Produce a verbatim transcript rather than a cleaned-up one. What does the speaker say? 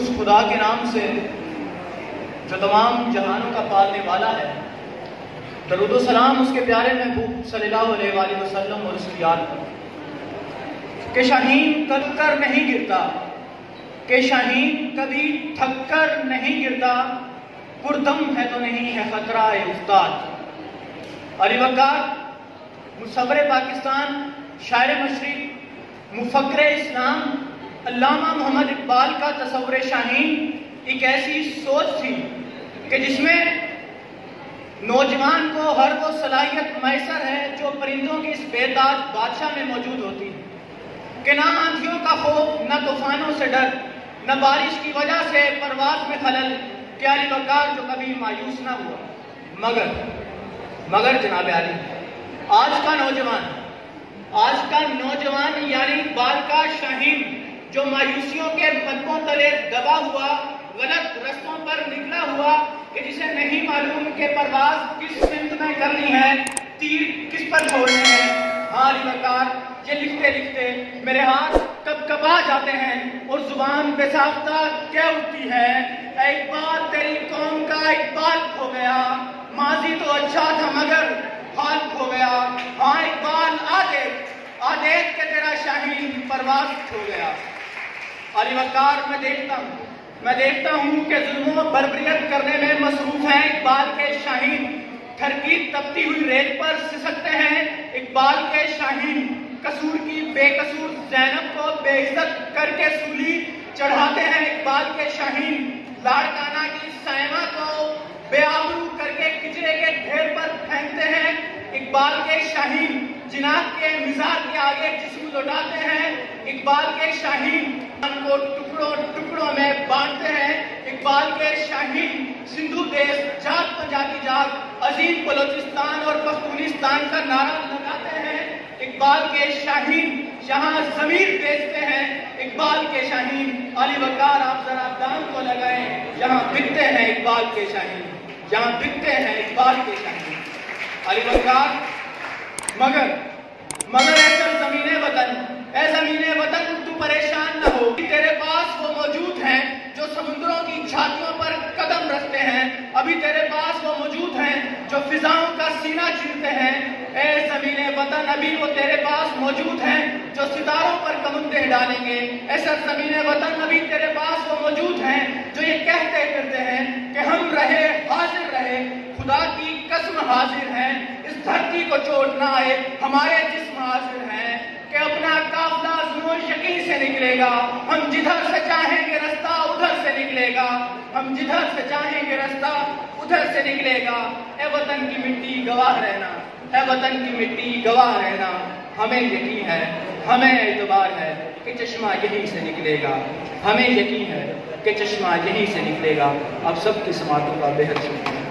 اس خدا کے نام سے جو تمام جہانوں کا پالنے والا ہے، درود و سلام اس کے پیارے محبوب صلی اللہ علیہ وآلہ وسلم اور اس کی یاد پر کہ شاہین کب کر نہیں گرتا، کہ شاہین کبھی تھک کر نہیں گرتا، پردم ہے تو نہیں ہے خطرہ افتاد۔ علی وقار مصور پاکستان، شاعر مشرق، مفکر اسلام علامہ محمد اقبال کا تصور شاہین ایک ایسی سوچ تھی کہ جس میں نوجوان کو ہر وہ صلاحیت میسر ہے جو پرندوں کی اس بے تاج بادشاہ میں موجود ہوتی ہے کہ نہ آندھیوں کا خوف، نہ طوفانوں سے ڈر، نہ بارش کی وجہ سے پرواز میں خلل، کہ علی وقار جو کبھی مایوس نہ ہوا۔ مگر مگر جناب علی، آج کا نوجوان آج کا نوجوان یعنی اقبال کا شاہین جو مایوسیوں کے قدموں تلے دبا ہوا، غلط رستوں پر نکلا ہوا، کہ جسے نہیں معلوم کہ پرواز کس سمت میں کرنی ہے، تیر کس پر چھوڑنے ہیں۔ ہاں علی وقار، یہ لکھتے لکھتے میرے ہاتھ کب کبا جاتے ہیں اور زبان بے ساختہ کہہ اٹھتی ہے، اے اقبال تیری قوم کا اقبال کھو گیا، ماضی تو اچھا تھا مگر حال کھو گیا۔ ہاں اقبال آ دیکھ آ دیکھ کہ تیرا شاہین پرواز کھو گیا۔ علی وقار، میں دیکھتا ہوں میں دیکھتا ہوں کہ ظلم و بربریت کرنے میں مصروف ہیں اقبال کے شاہین، گھر کی تپتی ہوئی ریت پر سسکتے ہیں اقبال کے شاہین، قصور کی بے قصور زینب کو بے عزت کر کے سولی چڑھاتے ہیں اقبال کے شاہین، لاڑکانہ کی سائمہ کو بے آبرو کر کے کچرے کے ڈھیر پر پھینکتے ہیں اقبال کے شاہین، جناب کے مزاج کے آگے جسم لوٹاتے ہیں اقبال کے شاہین، ان کو ٹکڑوں ٹکڑوں میں بانٹتے ہیں اقبال کے شاہین، سندھو دیش جاگ پنجابی جاگ، عظیم بلوچستان اور پختونستان کا نعرہ لگاتے ہیں اقبال کے شاہین، جہاں ضمیر بیچتے ہیں اقبال کے شاہین۔ علی وقار، آپ ذرا دام کو لگائیں، جہاں بکتے ہیں اقبال کے شاہین، جہاں بکتے ہیں اقبال کے شاہین۔ علی وقار، مگر مگر اے سرزمین وطن، اے زمین وطن تو پریشان نہ ہو، تیرے پاس وہ موجود ہیں جو سمندروں کی چھاتیوں پر قدم رکھتے ہیں، ابھی تیرے پاس وہ موجود ہیں جو فضاؤں کا سینہ چیرتے ہیں۔ اے زمین وطن، ابھی وہ تیرے پاس موجود ہیں جو ستاروں پر کمندیں ڈالیں گے۔ اے سرزمین وطن، ابھی تیرے پاس وہ موجود ہیں جو یہ کہتے کرتے ہیں کہ ہم رہے حاضر رہے، خدا کی قسم حاضر ہیں، اس دھرتی کو چوٹ نہ آئے، ہمارے جسم حاضر ہیں کہ اپنا قافلہ ظلم یقین سے نکلے گا، ہم جدھر سے چاہیں گے رستہ ادھر سے نکلے گا، ہم جدھر سے چاہیں گے رستہ ادھر سے نکلے گا۔ اے وطن کی مٹی گواہ رہنا، اے وطن کی مٹی گواہ رہنا، ہمیں یقین ہے، ہمیں اعتبار ہے کہ چشمہ یہیں سے نکلے گا، ہمیں یقین ہے کہ چشمہ یہیں سے نکلے گا۔ آپ سب کی سماعتوں کا بے حد شکریہ۔